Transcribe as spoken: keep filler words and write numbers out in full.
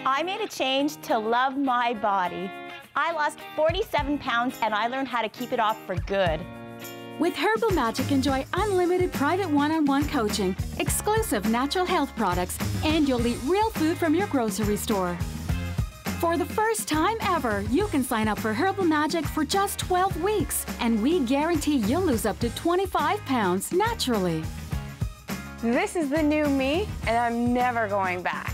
I made a change to love my body. I lost forty-seven pounds and I learned how to keep it off for good. With Herbal Magic, enjoy unlimited private one-on-one coaching, exclusive natural health products, and you'll eat real food from your grocery store. For the first time ever, you can sign up for Herbal Magic for just twelve weeks, and we guarantee you'll lose up to twenty-five pounds naturally. This is the new me, and I'm never going back.